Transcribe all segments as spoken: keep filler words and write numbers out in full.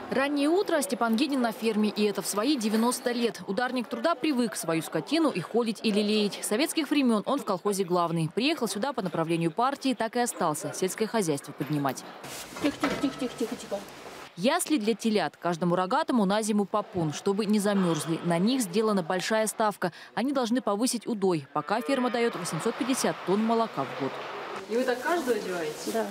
Раннее утро, Степан Гинин на ферме, и это в свои девяносто лет. Ударник труда привык свою скотину и холить, и лелеять. С советских времен он в колхозе главный. Приехал сюда по направлению партии, так и остался сельское хозяйство поднимать. Тихо-тихо-тихо-тихо-тихо. Ясли для телят. Каждому рогатому на зиму попон, чтобы не замерзли. На них сделана большая ставка. Они должны повысить удой. Пока ферма дает восемьсот пятьдесят тонн молока в год. И вы так каждую одеваете? Да.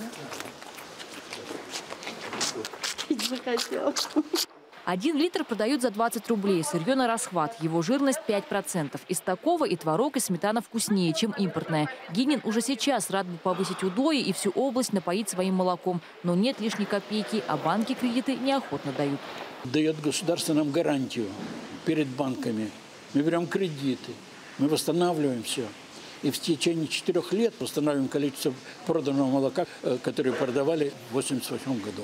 Пить захотел. Один литр продают за двадцать рублей. Сырье на расхват. Его жирность пять процентов. Из такого и творог, и сметана вкуснее, чем импортная. Гинин уже сейчас рад бы повысить удои и всю область напоить своим молоком. Но нет лишней копейки, а банки кредиты неохотно дают. Дает государство нам гарантию перед банками. Мы берем кредиты, мы восстанавливаем все. И в течение четырех лет восстанавливаем количество проданного молока, которое продавали в восемьдесят восьмом году.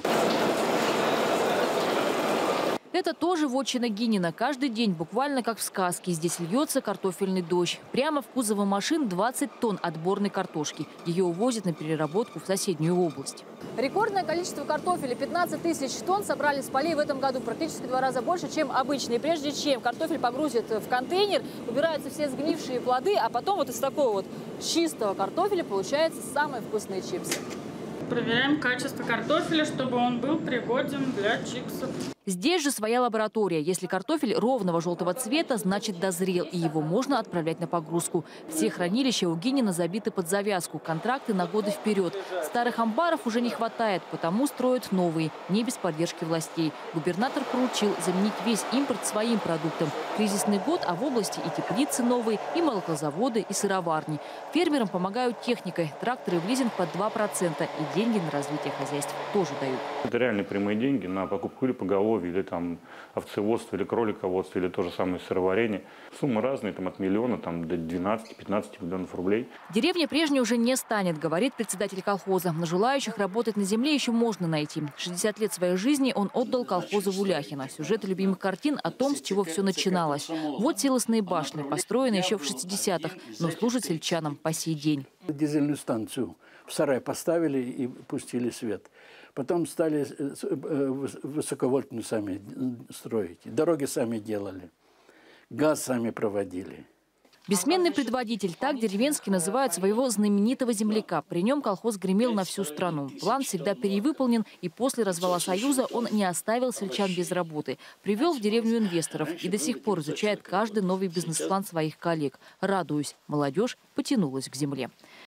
Это тоже вотчина Гинина. Каждый день, буквально как в сказке, здесь льется картофельный дождь. Прямо в кузове машин двадцать тонн отборной картошки. Ее увозят на переработку в соседнюю область. Рекордное количество картофеля – пятнадцать тысяч тонн собрали с полей в этом году. Практически в два раза больше, чем обычно. И прежде чем картофель погрузят в контейнер, убираются все сгнившие плоды, а потом вот из такого вот чистого картофеля получаются самые вкусные чипсы. Проверяем качество картофеля, чтобы он был пригоден для чипсов. Здесь же своя лаборатория. Если картофель ровного желтого цвета, значит дозрел, и его можно отправлять на погрузку. Все хранилища у Гинина забиты под завязку. Контракты на годы вперед. Старых амбаров уже не хватает, потому строят новые, не без поддержки властей. Губернатор поручил заменить весь импорт своим продуктом. Кризисный год, а в области и теплицы новые, и молокозаводы, и сыроварни. Фермерам помогают техникой. Тракторы в лизинг под два процента. И деньги на развитие хозяйств тоже дают. Это реальные прямые деньги на покупку или поголовья, или там овцеводство, или кролиководство, или то же самое сыроварение. Суммы разные, там от миллиона там, до двенадцати-пятнадцати миллионов рублей. Деревня прежней уже не станет, говорит председатель колхоза. Но желающих работать на земле еще можно найти. шестьдесят лет своей жизни он отдал колхозу Вуляхина. Сюжеты любимых картин о том, с чего все начиналось. Вот силосные башни, построенные еще в шестидесятых, но служат сельчанам по сей день. Дизельную станцию в сарай поставили и пустили свет. Потом стали высоковольтную сами строить. Дороги сами делали. Газ сами проводили. Бессменный предводитель, так деревенские называют своего знаменитого земляка. При нем колхоз гремел на всю страну. План всегда перевыполнен, и после развала Союза он не оставил сельчан без работы. Привел в деревню инвесторов и до сих пор изучает каждый новый бизнес-план своих коллег. Радуюсь, молодежь потянулась к земле.